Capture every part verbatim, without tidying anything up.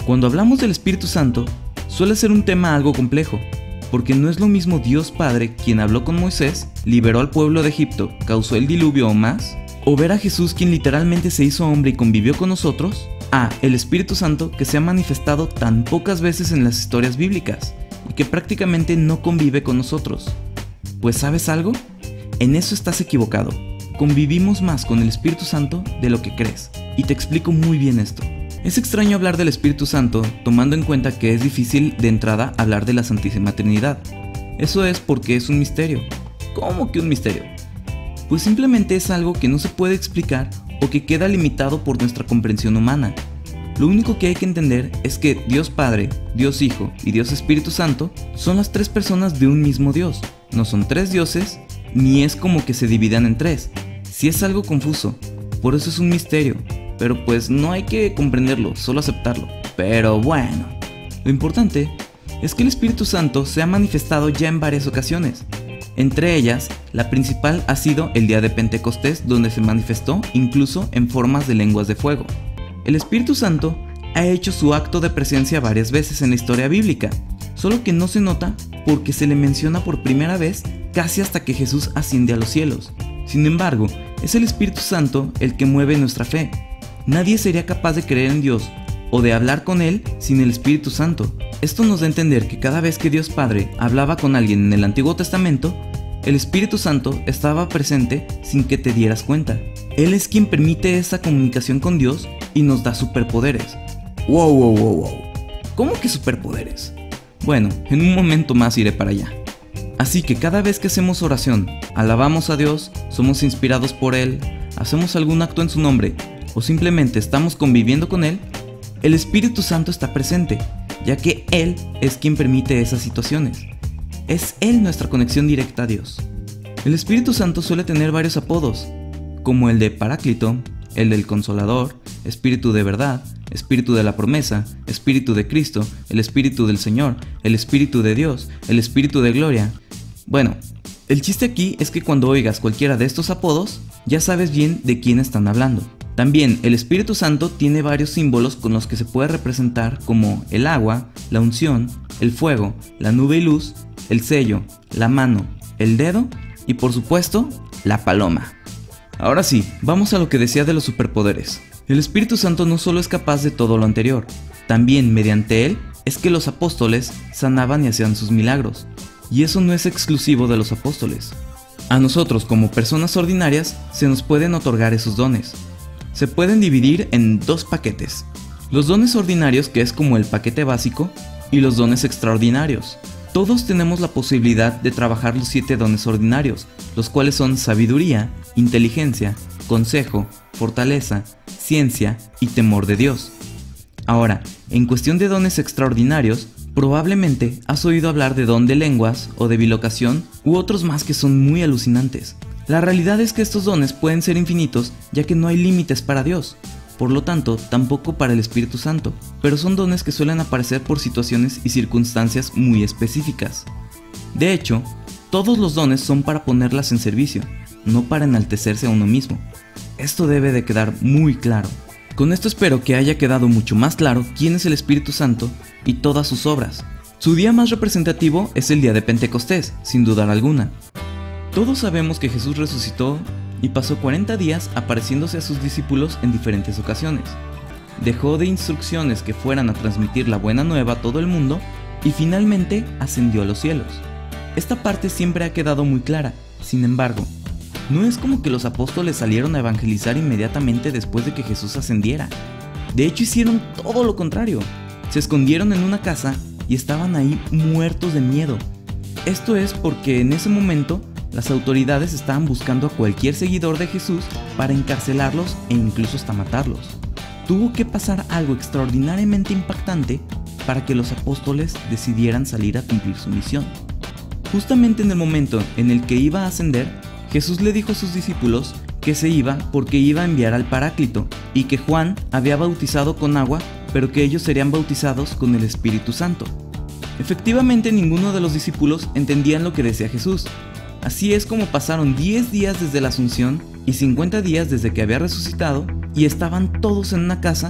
Cuando hablamos del Espíritu Santo, suele ser un tema algo complejo, porque no es lo mismo Dios Padre quien habló con Moisés, liberó al pueblo de Egipto, causó el diluvio o más, o ver a Jesús quien literalmente se hizo hombre y convivió con nosotros, a el Espíritu Santo que se ha manifestado tan pocas veces en las historias bíblicas y que prácticamente no convive con nosotros. Pues ¿sabes algo? En eso estás equivocado. Convivimos más con el Espíritu Santo de lo que crees, y te explico muy bien esto. Es extraño hablar del Espíritu Santo tomando en cuenta que es difícil de entrada hablar de la Santísima Trinidad. Eso es porque es un misterio. ¿Cómo que un misterio? Pues simplemente es algo que no se puede explicar o que queda limitado por nuestra comprensión humana. Lo único que hay que entender es que Dios Padre, Dios Hijo y Dios Espíritu Santo son las tres personas de un mismo Dios. No son tres dioses, ni es como que se dividan en tres. Sí es algo confuso, por eso es un misterio. Pero pues no hay que comprenderlo, solo aceptarlo. Pero bueno, lo importante es que el Espíritu Santo se ha manifestado ya en varias ocasiones. Entre ellas, la principal ha sido el día de Pentecostés, donde se manifestó incluso en formas de lenguas de fuego. El Espíritu Santo ha hecho su acto de presencia varias veces en la historia bíblica, solo que no se nota porque se le menciona por primera vez casi hasta que Jesús asciende a los cielos. Sin embargo, es el Espíritu Santo el que mueve nuestra fe. Nadie sería capaz de creer en Dios o de hablar con Él sin el Espíritu Santo. Esto nos da a entender que cada vez que Dios Padre hablaba con alguien en el Antiguo Testamento, el Espíritu Santo estaba presente sin que te dieras cuenta. Él es quien permite esa comunicación con Dios y nos da superpoderes. Wow, wow, wow, wow. ¿Cómo que superpoderes? Bueno, en un momento más iré para allá. Así que cada vez que hacemos oración, alabamos a Dios, somos inspirados por Él, hacemos algún acto en su nombre, o simplemente estamos conviviendo con Él, el Espíritu Santo está presente, ya que Él es quien permite esas situaciones. Es Él nuestra conexión directa a Dios. El Espíritu Santo suele tener varios apodos, como el de Paráclito, el del Consolador, Espíritu de verdad, Espíritu de la promesa, Espíritu de Cristo, el Espíritu del Señor, el Espíritu de Dios, el Espíritu de gloria. Bueno, el chiste aquí es que cuando oigas cualquiera de estos apodos, ya sabes bien de quién están hablando. También el Espíritu Santo tiene varios símbolos con los que se puede representar, como el agua, la unción, el fuego, la nube y luz, el sello, la mano, el dedo y por supuesto, la paloma. Ahora sí, vamos a lo que decía de los superpoderes. El Espíritu Santo no solo es capaz de todo lo anterior, también mediante él es que los apóstoles sanaban y hacían sus milagros. Y eso no es exclusivo de los apóstoles. A nosotros como personas ordinarias se nos pueden otorgar esos dones. Se pueden dividir en dos paquetes: los dones ordinarios, que es como el paquete básico, y los dones extraordinarios. Todos tenemos la posibilidad de trabajar los siete dones ordinarios, los cuales son sabiduría, inteligencia, consejo, fortaleza, ciencia y temor de Dios. Ahora, en cuestión de dones extraordinarios, probablemente has oído hablar de don de lenguas o de bilocación u otros más que son muy alucinantes. La realidad es que estos dones pueden ser infinitos, ya que no hay límites para Dios, por lo tanto tampoco para el Espíritu Santo, pero son dones que suelen aparecer por situaciones y circunstancias muy específicas. De hecho, todos los dones son para ponerlas en servicio, no para enaltecerse a uno mismo. Esto debe de quedar muy claro. Con esto espero que haya quedado mucho más claro quién es el Espíritu Santo y todas sus obras. Su día más representativo es el día de Pentecostés, sin dudar alguna. Todos sabemos que Jesús resucitó y pasó cuarenta días apareciéndose a sus discípulos en diferentes ocasiones. Dejó de instrucciones que fueran a transmitir la buena nueva a todo el mundo y finalmente ascendió a los cielos. Esta parte siempre ha quedado muy clara. Sin embargo, no es como que los apóstoles salieron a evangelizar inmediatamente después de que Jesús ascendiera. De hecho, hicieron todo lo contrario. Se escondieron en una casa y estaban ahí muertos de miedo. Esto es porque en ese momento las autoridades estaban buscando a cualquier seguidor de Jesús para encarcelarlos e incluso hasta matarlos. Tuvo que pasar algo extraordinariamente impactante para que los apóstoles decidieran salir a cumplir su misión. Justamente en el momento en el que iba a ascender, Jesús le dijo a sus discípulos que se iba porque iba a enviar al Paráclito y que Juan había bautizado con agua, pero que ellos serían bautizados con el Espíritu Santo. Efectivamente, ninguno de los discípulos entendían lo que decía Jesús. Así es como pasaron diez días desde la Asunción y cincuenta días desde que había resucitado y estaban todos en una casa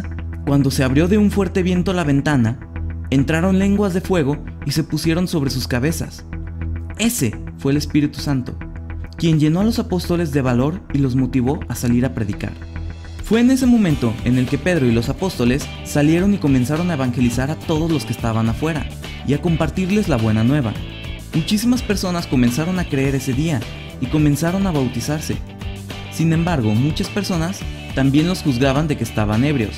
Cuando se abrió de un fuerte viento la ventana, entraron lenguas de fuego y se pusieron sobre sus cabezas. Ese fue el Espíritu Santo, quien llenó a los apóstoles de valor y los motivó a salir a predicar. Fue en ese momento en el que Pedro y los apóstoles salieron y comenzaron a evangelizar a todos los que estaban afuera y a compartirles la buena nueva. Muchísimas personas comenzaron a creer ese día y comenzaron a bautizarse. Sin embargo, muchas personas también los juzgaban de que estaban ebrios.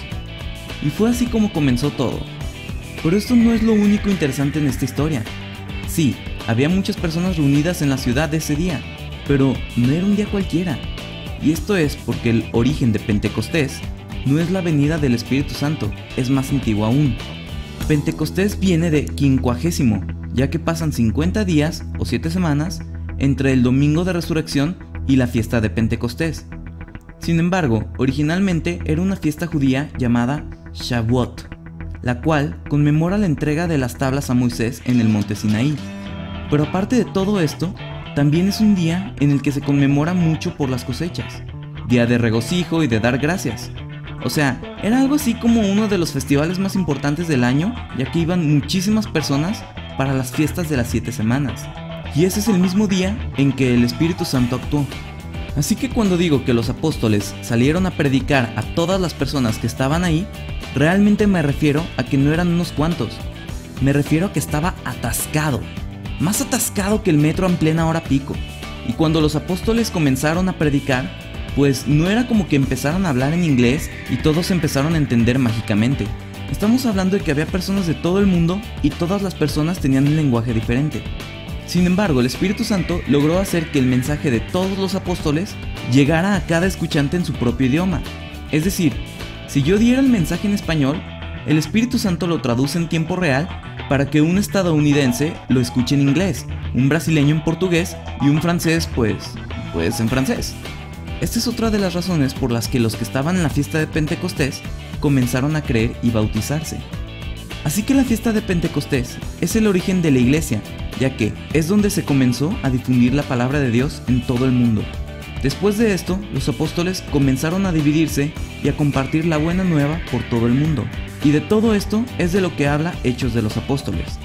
Y fue así como comenzó todo. Pero esto no es lo único interesante en esta historia. Sí, había muchas personas reunidas en la ciudad ese día, pero no era un día cualquiera. Y esto es porque el origen de Pentecostés no es la venida del Espíritu Santo, es más antiguo aún. Pentecostés viene de quincuagésimo, ya que pasan cincuenta días o siete semanas entre el domingo de resurrección y la fiesta de Pentecostés. Sin embargo, originalmente era una fiesta judía llamada Shavuot, la cual conmemora la entrega de las tablas a Moisés en el monte Sinaí. Pero aparte de todo esto, también es un día en el que se conmemora mucho por las cosechas, día de regocijo y de dar gracias. O sea, era algo así como uno de los festivales más importantes del año, ya que iban muchísimas personas para las fiestas de las siete semanas. Y ese es el mismo día en que el Espíritu Santo actuó. Así que cuando digo que los apóstoles salieron a predicar a todas las personas que estaban ahí, realmente me refiero a que no eran unos cuantos. Me refiero a que estaba atascado. Más atascado que el metro en plena hora pico. Y cuando los apóstoles comenzaron a predicar, pues no era como que empezaron a hablar en inglés y todos empezaron a entender mágicamente. Estamos hablando de que había personas de todo el mundo y todas las personas tenían un lenguaje diferente. Sin embargo, el Espíritu Santo logró hacer que el mensaje de todos los apóstoles llegara a cada escuchante en su propio idioma. Es decir, si yo diera el mensaje en español, el Espíritu Santo lo traduce en tiempo real para que un estadounidense lo escuche en inglés, un brasileño en portugués y un francés pues, pues en francés. Esta es otra de las razones por las que los que estaban en la fiesta de Pentecostés comenzaron a creer y bautizarse. Así que la fiesta de Pentecostés es el origen de la iglesia, ya que es donde se comenzó a difundir la palabra de Dios en todo el mundo. Después de esto, los apóstoles comenzaron a dividirse y a compartir la buena nueva por todo el mundo. Y de todo esto es de lo que habla Hechos de los Apóstoles.